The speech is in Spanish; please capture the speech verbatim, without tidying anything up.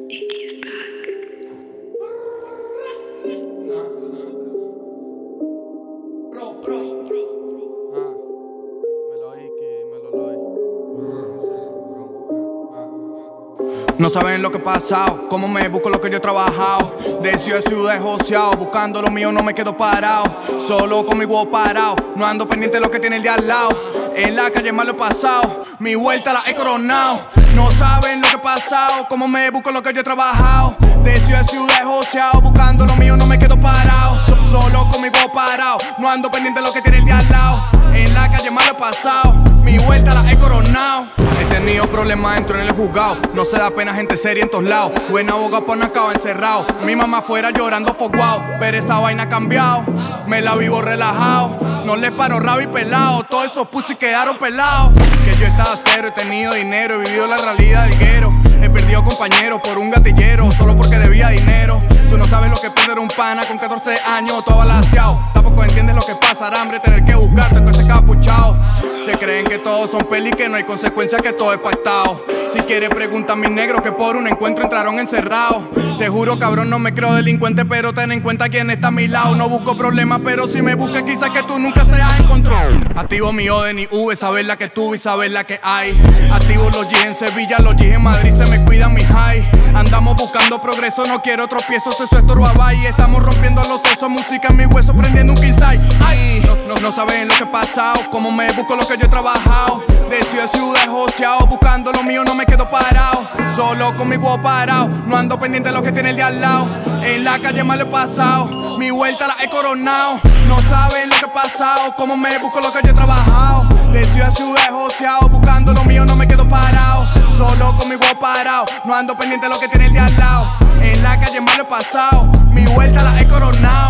X back. Bro, bro, bro. Ah, me lo Iki, me lo doy. No saben lo que he pasado, cómo me busco lo que yo he trabajado. De ciudad a ciudad he joseado, buscando lo mío no me quedo parado. Solo con mi huevo parado, no ando pendiente de lo que tiene el de al lado. En la calle mal lo he pasado, mi vuelta la he coronado. No saben lo que he pasado, cómo me busco lo que yo he trabajado. De ciudad a ciudad he joseado, buscando lo mío no me quedo parado. So Solo con mi huevo parado, no ando pendiente de lo que tiene el de al lado. En la calle mal lo he pasado, mi vuelta la he coronado. He tenido problemas dentro en el juzgado, no se da pena gente seria en todos lados. Buen abogado pues no acaba encerrado, mi mamá afuera llorando foguao. Pero esa vaina ha cambiado, me la vivo relajado. No les paro rabo y pelado, todos esos pussy quedaron pelados. Que yo estaba cero, he tenido dinero, he vivido la realidad del guero. He perdido compañeros por un gatillero, solo porque debía dinero. Tú no sabes lo que es perder un pana con catorce años, todo balanceado. Tampoco entiendes lo que es pasar hambre, tener que buscarte con ese capuchao. Se creen que todos son peli, que no hay consecuencias, que todo es pactado. Si quieres pregunta a mis negros que por un encuentro entraron encerrados. Te juro cabrón no me creo delincuente, pero ten en cuenta quién está a mi lado. No busco problemas, pero si me buscas quizás que tú nunca seas encontrado. Activo mi Oden y V, saber la que tuve y saber la que hay. Activo los G en Sevilla, los G en Madrid, se me cuidan mi high. Andamos buscando progreso, no quiero tropiezos, eso es Toruabá. Y estamos rompiendo los sesos, música en mi hueso, prendiendo un Kinsai. Ay, no, no, no saben lo que he pasado, cómo me busco lo que yo he trabajado. De ciudad a ciudad he joseado, buscando lo mío no me quedo parado. Solo con mi huevo parado, no ando pendiente de lo que tiene el de al lado. En la calle mal he pasado, mi vuelta la he coronado. No saben lo que he pasado, cómo me busco lo que yo he trabajado. De ciudad a ciudad he joseado, buscando lo mío no me quedo parado. Solo con mi huevo parado, no ando pendiente de lo que tiene el de al lado. En la calle mal he pasado, mi vuelta la he coronado.